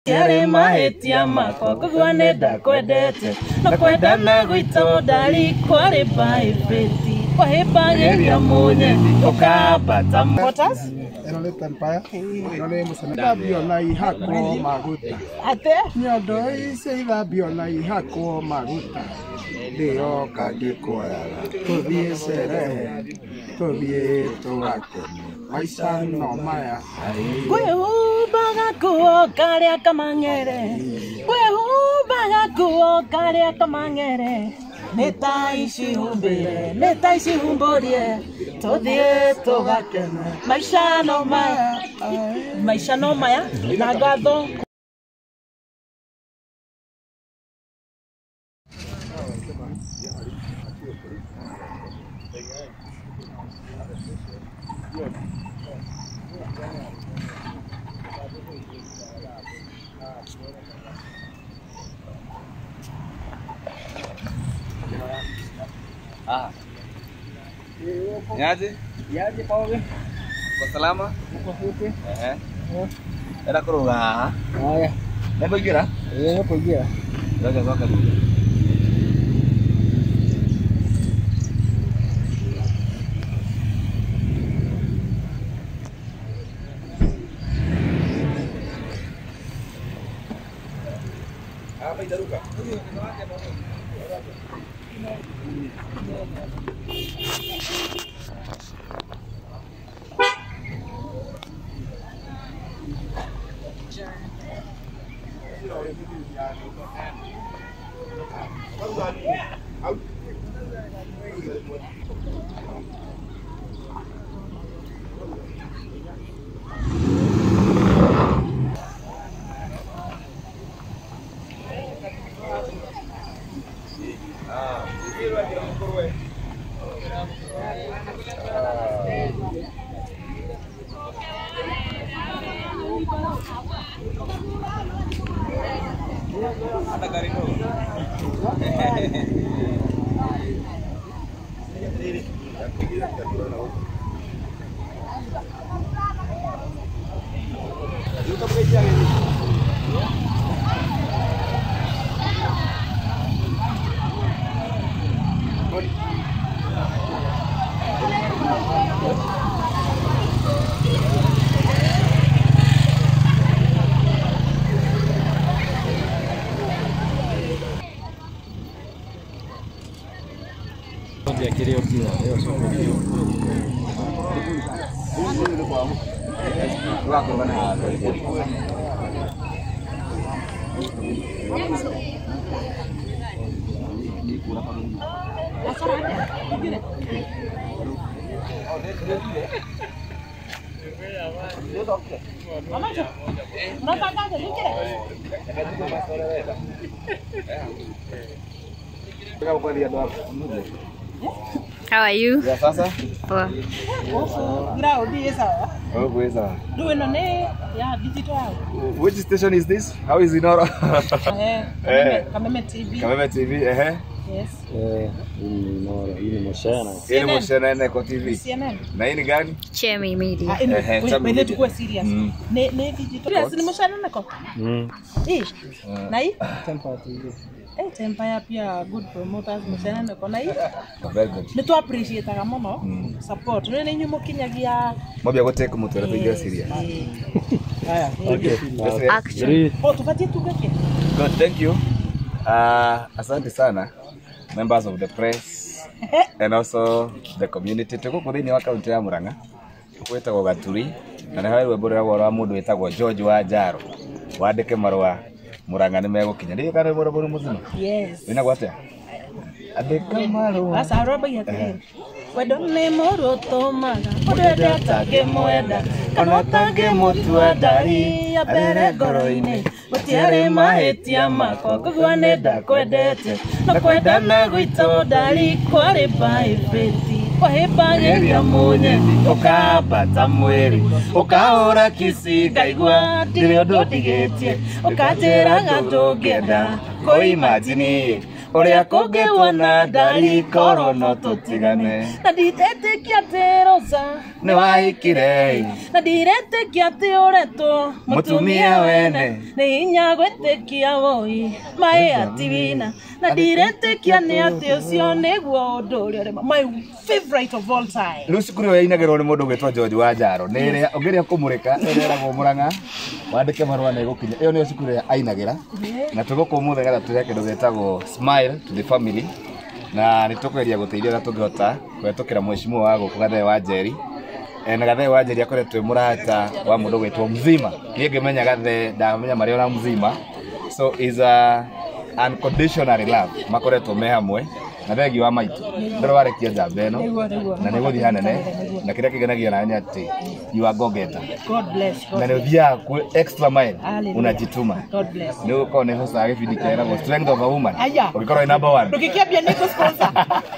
Yare mahetia makwa kugwanenda kwendete na kwendana gwito ndari kwari baifeti kwa hebageria munye ukabata motas Enole tempaya enole musana biona ihako maguta ate nyondo ise iba biona ihako maguta ndio kagikoya tobie sere tobie towakoni maisha no maya kwehubaga kuo karia kamangere kwehubaga kuo karia kamangere neta ici humborie tothie tugakena maisha no maya na ngatho Yaje Kogi? Kwa salama? uko vipi Era Kuruga. haya Ndio gira? hapo gira Ndio kwa Kuruga. Hapa idaruka. Ada gari no. How are you? Ya sasa? Poa. grao di sawa Oh, kweza. duwe no ne ya digital Which station is this? How is it now? Kameme TV Kameme TV, yes Hii ni Moshena Neko TV. CNN Na hii ni gani? Chemi Media. Wewe tukue serious. Ne digital. Serious ni mshana nako. Na hii? Tempaya pia good promoters mshana nako na hii. Very good. Ni tu appreciate kama no support. Nene nyumo kinyagia. Mobia go take mtu anapiga serious. haya Okay. Action. Tupatie tugake. Good, thank you. Asante sana members of the press and also the community. Tuko kuthini wa kaunti ya Murang'a. Tukwetagwo Gaturi na nawe rwebora rwa mundu wetagwo George Wanjaro. Wandike marwa Murang'a nimegukinya. Ndio kana rwebora Mzima. Yes. Wina gwate? Andika marwa. Asa roba yake. Wendo ne moro tomaga. Odede atage mwenda. Kana atage mutua ndari ya bere ngoro-ini. Gutiare mahetia makwa kugwanenda kwendete na kwendana gwito ndari kwari baifeti kwa hebageria munye ukabata mwiri ukahura kisiga igwa ndire undu ndigitie ukatiraga ndungienda koimagine Uria kungi wona ndari koro no tutigane Na ndiretekia te Rosa ni wahikire Na ndiretekia te uretwo mutumia wene Ni hinya gwetekia woi Mae ativina Na ndiretekia ni ati ucio niguo undu uria my favorite of all time Riu cukuru ya inagirwo ni mundu gwitwa George Wanjaro ni ongeria kumurika ereragwo Murang'a wandike marua na Gukinya iyo niyo cukuru ya ainagira na tuguku muthe gatha turia kindu getagwo smile to the family na nitukugeria guteithia na tungihota kwetukira mheshimiwa wa guku Gathe Wanjeri na Gathe Wanjeri akoretwe murata wa mundu gwitwo Mzima nie ngimenya Gathe ndamenya mario na Mzima so is a unconditional love makoretwo me hamwe na thegi wa maitu ndoro warekia njamba eno na niguthi hanene na kiria kigenagia na ati you are go getter God bless na nivia ku extra mile unajituma God bless ni uko ne hosa gibindi kera go strength of a woman ukikorwo number 1 Tukikiambia niko sponsor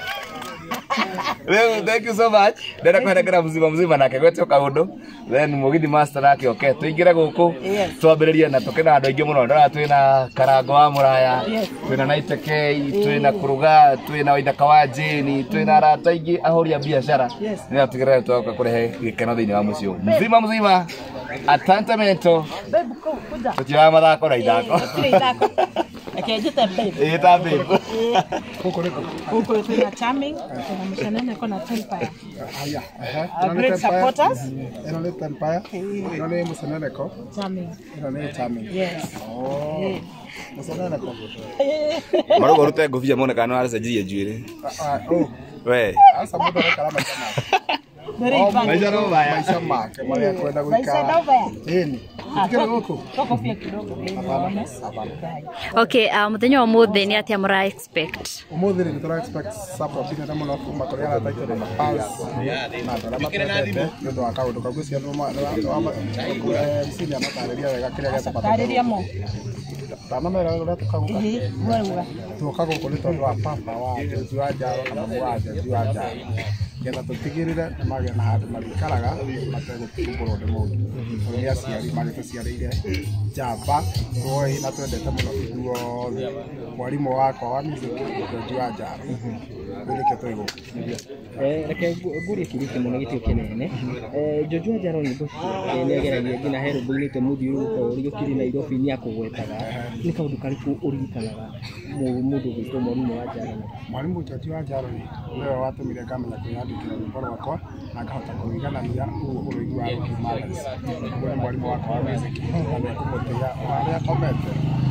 Thank you so much. Ndenda kwendekera Mzima nake gwetio kaundu then mugithi master nake oke tuingire guku twambiririe na tukena andu aingi muno ndora twina Karango wa Muraya twina Naiteke twina Kuruga twina Waithaka wa Jeni twina arata aingi ahoria biashara ni atigire twaoka kurehe gikeno thiini wa mucio Mzima atantamento babe kuja tutira mathako na ithako akejita babe ita babe huko tuna charming tuna mshanene kona Empire Aya, great supporters eno ni Empire eno ni museneleko charming eno ni charming yes museneleko marogo rute nguvia mone kana aracenjirie njuire we asa mudo kalama sana Wanjaro baya maisha make mali kwenda kuika ini tikira goko kofia kidogo Okay, muthenya wa muthi ni atia mura expect? umuthi ni tura expect support bina na muno kuma korea na taito na pass na tora mapete ndo akaundu kagusia ndo msini amatareria wega kiria geta tareria mo tana mera ndo tukaguka wewe tukaguka kuli tondu wa papa wa Wanjaro kana mwaje Wanjaro getha tutigirire mage na handu marikaraga mategũtumbũrwo nĩ mũndũ nĩ aciari magĩtũciarĩire njamba twoĩ na twendete mũno ithuothe mwarimũ wakwa wa music Wanjaro nĩkĩo tũigũ reke ngurie kiriki mũno gĩtio kĩnene Wanjaro nyĩmbo ciake nĩ ageragia nginya herũmbũ-inĩ te mũthiũrũrũko ũrĩa ũkĩrĩ Nairobi nĩ akũgwetaga nĩ kaũndũ karĩkũ ũririkanaga mũndũ gwĩtwo mwarimũ Wanjaro nĩwe watũmire ngamenya kwĩyandĩkĩra rwĩmbo rwakwa na ngahota kũrũiganania ũrũigi wa Kimathais nĩ mwarimũ wakwa wa music na nĩ kũmũtĩa harĩa akomete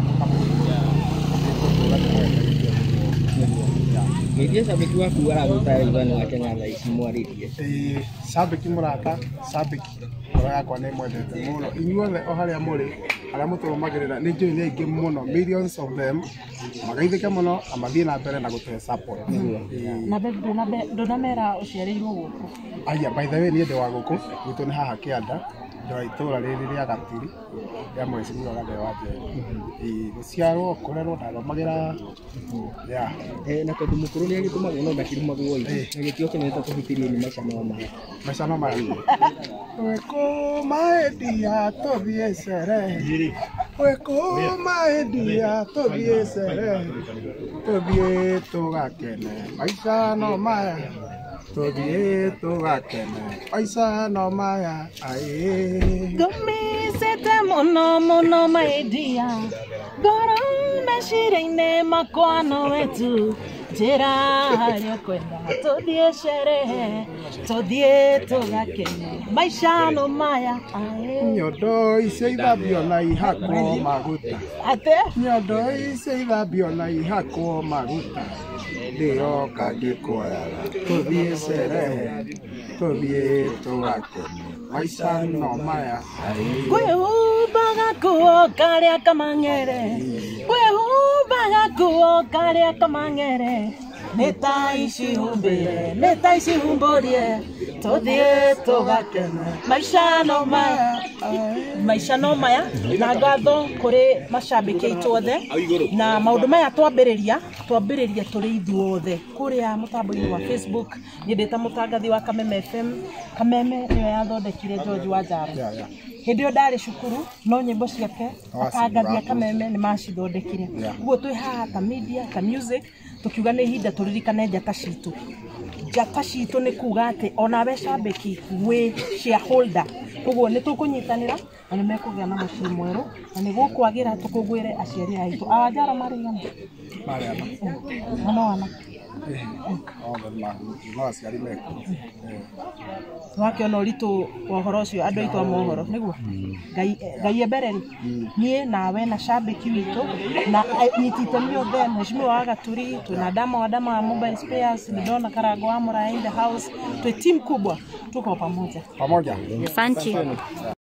Ngiye sabiki waku aragũta Ivano wa Kenya thaa ici mwaririe sabiki mũrata sabiki ngoro yakwa nĩ mwendete mũno inyuothe o harĩa mũrĩ arĩa mũtũrũmagĩrĩra nĩ njũĩ nĩ aingĩ mũno millions of them magaithĩke mũno na mathiĩ na mbere na gũtũhe support na ndonamera ũciarĩirwo gũkũ aya by the way niĩ ndĩ wa gũkũ gwitũ nĩ haha Kĩanda ndĩ wa itũũra rĩrĩ rĩa Gatiri rĩa mheshimiwa Gathe Wanjeri gũciarwo kũrerwo ndathomagĩra na tondũ mũkũrũ nĩ agĩtũmagwo no ndakĩrumagwo gĩtio kĩnene tũhutirie nĩ maica no maya weko maedia tũthiĩ sherehe weko maedia tũthiĩ sherehe tũthiĩ tũgakene maica no maya tũthiĩ tũgakene maica no maya Ngũmicĩte mũno maidia ngoro meciria-inĩ makwa no wetu njĩra harĩa ũkwenda tũthiĩ sherehe tũthiĩ tũgakene maica no maya nyondo icio ithambio na ihakwo maguta nyondo icio ithambio na ihakwo maguta ndĩroka ngĩkũoyaga tũthiĩ sherehe tũthiĩ tũgakene maica no maya kwĩhumbaga kuo karĩa kamang'ere kwĩhumbaga kuo karĩa kamang'ere nĩ ta ici humbũrie tũthiĩ tũgakene maica no maya na ngatho kũrĩ macambĩki aitũ othe na maũndũ maya twambĩrĩria tũrĩ ithuothe kũrĩa mũtambo-inĩ wa Facebook nyendete mũtangathi wa Kameme FM Kameme nĩyo yathondekire George Wanjaro Hindi ndari cukuru no nyimbo ciake akangathia kameme ni macithondekire uguo twi haha ta media ta music tukiuga ni ihinda turirikane njata citu ni kuga ati ona we cambiki we shareholder uguo ni tukunyitanira na ni mekugia na mucii mweru na ni gukwagira tukugwire aciari aitu Wanjaro marigana ana wakiona uritu wohoro ucio andu aitu a mohoro niguo ngai embereri nie nawe na shabiki witu na nyitite mio then mheshimiwa wa Gaturi tuna dama mobile spares nidona Karago Amura in the house tu team kubwa tuko pamoja Asante.